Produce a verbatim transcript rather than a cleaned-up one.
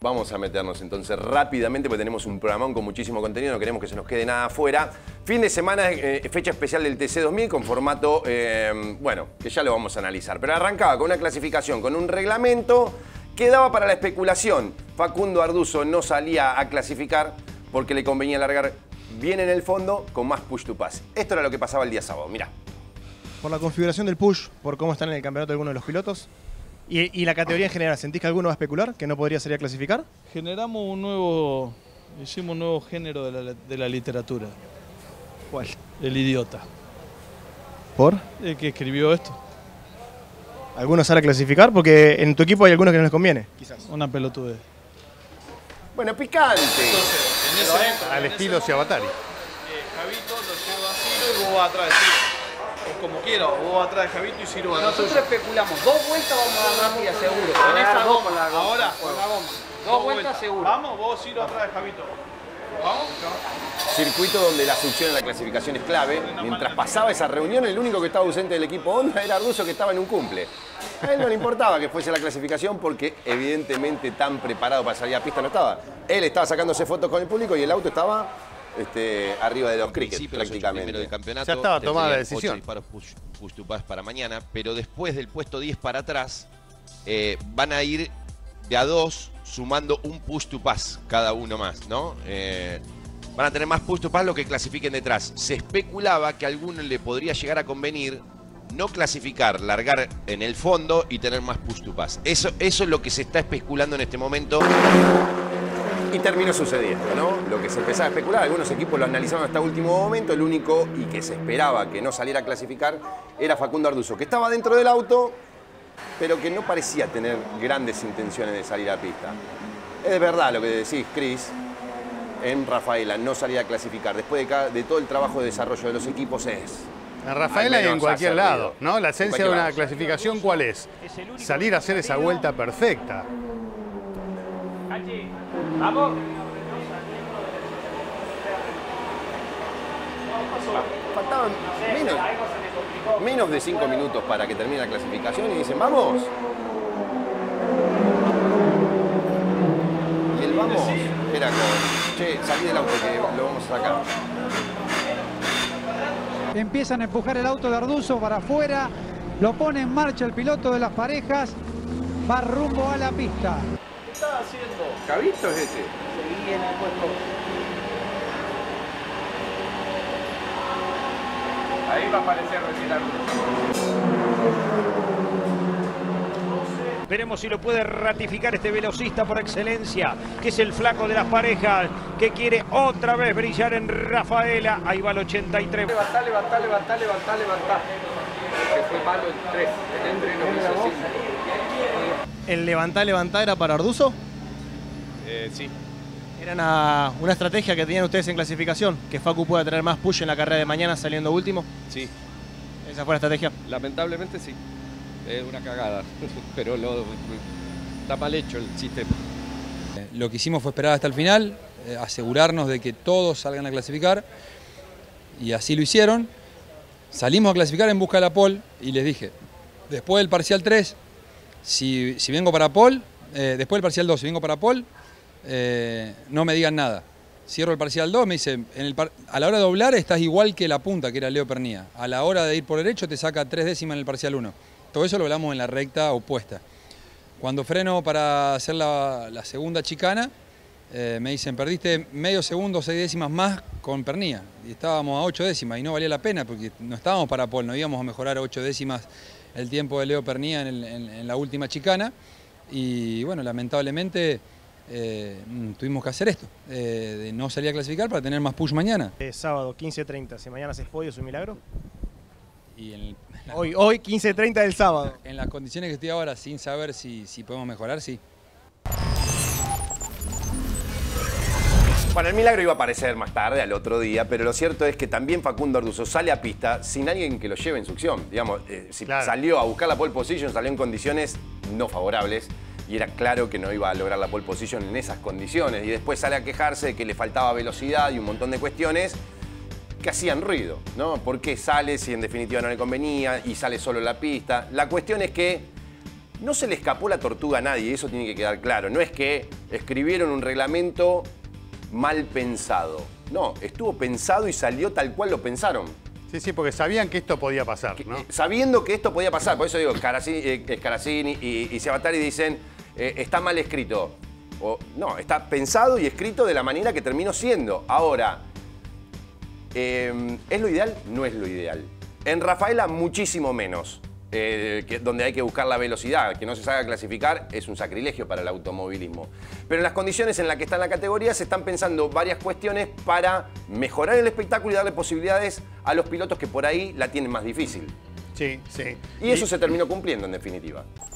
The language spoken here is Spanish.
Vamos a meternos entonces rápidamente porque tenemos un programón con muchísimo contenido, no queremos que se nos quede nada afuera. Fin de semana, eh, fecha especial del T C dos mil con formato, eh, bueno, que ya lo vamos a analizar. Pero arrancaba con una clasificación, con un reglamento que daba para la especulación. Facundo Arduzo no salía a clasificar porque le convenía largar bien en el fondo con más push to pass. Esto era lo que pasaba el día sábado, mirá. Por la configuración del push, por cómo están en el campeonato algunos de los pilotos. Y, y la categoría en general, ¿sentís que alguno va a especular, que no podría salir a clasificar? Generamos un nuevo, hicimos un nuevo género de la, de la literatura. ¿Cuál? El idiota. ¿Por? El que escribió esto. ¿Alguno sale a clasificar? Porque en tu equipo hay algunos que no les conviene, quizás. Una pelotudez. Bueno, picante. Entonces, en ese, al en estilo ese, Ciabatari. Eh, Javito lo lleva a Ciro y vos vas atrás de Ciro. O como quiera, vos vas atrás de Javito y Ciro va atrás. Nosotros especulamos, dos vueltas vamos a dar rápida seguro. En esa dos goma, con la goma. ahora, Con la goma. Dos, dos vueltas, vueltas seguro. Vamos, vos Ciro atrás de Javito. Vamos. Circuito donde la succión en la clasificación es clave. Mientras pasaba esa reunión, el único que estaba ausente del equipo Honda era Arduzo, que estaba en un cumple. A él no le importaba que fuese la clasificación porque evidentemente tan preparado para salir a pista no estaba. Él estaba sacándose fotos con el público y el auto estaba este, arriba de los cricket prácticamente. Del campeonato, ya estaba tomada la decisión. ocho disparos push, push to pass para mañana, pero después del puesto diez para atrás eh, van a ir de a dos sumando un push to pass cada uno más, ¿no? Eh, van a tener más push to pass lo que clasifiquen detrás. Se especulaba que a alguno le podría llegar a convenir no clasificar, largar en el fondo y tener más push to pass. Eso, eso es lo que se está especulando en este momento. Y terminó sucediendo, ¿no? Lo que se empezaba a especular, algunos equipos lo analizaron hasta último momento, el único y que se esperaba que no saliera a clasificar era Facundo Arduzo, que estaba dentro del auto, pero que no parecía tener grandes intenciones de salir a pista. Es verdad lo que decís, Chris, en Rafaela no salía a clasificar. Después de, cada, de todo el trabajo de desarrollo de los equipos es... En Rafaela y en cualquier lado, ¿no? La esencia de una lado. clasificación, ¿cuál es? Salir a hacer esa vuelta perfecta. Vamos. Faltaban menos, menos de cinco minutos para que termine la clasificación y dicen, ¡vamos! Y el vamos era con, che, salí del auto que lo vamos a sacar. Empiezan a empujar el auto de Arduzo para afuera, lo pone en marcha el piloto de las parejas, va rumbo a la pista. ¿Qué estás haciendo? ¿Javito es ese? Seguí en el puesto. Ahí va a aparecer recién Veremos si lo puede ratificar este velocista por excelencia, que es el flaco de las parejas, que quiere otra vez brillar en Rafaela. Ahí va el ochenta y tres. Levantá, levantá, levantá, levantá, levantá. Que fue malo el tres, el entreno que hizo así. ¿El levantar, levantar era para Arduzo? Eh, sí. Era una, una estrategia que tenían ustedes en clasificación, que Facu pueda tener más push en la carrera de mañana saliendo último. Sí. ¿Esa fue la estrategia? Lamentablemente sí. Es una cagada, pero lo, está mal hecho el sistema. Lo que hicimos fue esperar hasta el final, eh, asegurarnos de que todos salgan a clasificar, y así lo hicieron. Salimos a clasificar en busca de la pole y les dije, después del parcial tres, si, si vengo para pole, eh, después del parcial dos, si vengo para pole, eh, no me digan nada. Cierro el parcial dos, me dice, en el par a la hora de doblar estás igual que la punta, que era Leo Pernía. A la hora de ir por derecho te saca tres décimas en el parcial uno. Todo eso lo hablamos en la recta opuesta. Cuando freno para hacer la, la segunda chicana, eh, me dicen, perdiste medio segundo, seis décimas más con Pernía. Y estábamos a ocho décimas y no valía la pena porque no estábamos para pole, no íbamos a mejorar a ocho décimas el tiempo de Leo Pernía en, el, en, en la última chicana. Y bueno, lamentablemente eh, tuvimos que hacer esto, eh, de no salir a clasificar para tener más push mañana. Eh, sábado, quince treinta, si mañana haces podio es un milagro. Y en el, Hoy, hoy quince treinta del sábado. En las condiciones que estoy ahora, sin saber si, si podemos mejorar, sí. Bueno, el milagro iba a aparecer más tarde, al otro día, pero lo cierto es que también Facundo Arduzo sale a pista sin alguien que lo lleve en succión. Digamos, eh, si Claro. salió a buscar la pole position, salió en condiciones no favorables y era claro que no iba a lograr la pole position en esas condiciones. Y después sale a quejarse de que le faltaba velocidad y un montón de cuestiones que hacían ruido, ¿no? ¿Por qué sale si en definitiva no le convenía y sale solo en la pista? La cuestión es que no se le escapó la tortuga a nadie, eso tiene que quedar claro. No es que escribieron un reglamento mal pensado. No, estuvo pensado y salió tal cual lo pensaron. Sí, sí, porque sabían que esto podía pasar, ¿no? Eh, sabiendo que esto podía pasar, por eso digo, Scaracini, eh, Scaracini y, y Sabatari dicen, eh, está mal escrito. O, no, está pensado y escrito de la manera que terminó siendo. Ahora, eh, ¿es lo ideal? No es lo ideal. En Rafaela muchísimo menos. Eh, que, donde hay que buscar la velocidad, que no se salga clasificar, es un sacrilegio para el automovilismo. Pero en las condiciones en las que está la categoría se están pensando varias cuestiones para mejorar el espectáculo y darle posibilidades a los pilotos que por ahí la tienen más difícil. Sí, sí. Y eso y... se terminó cumpliendo en definitiva.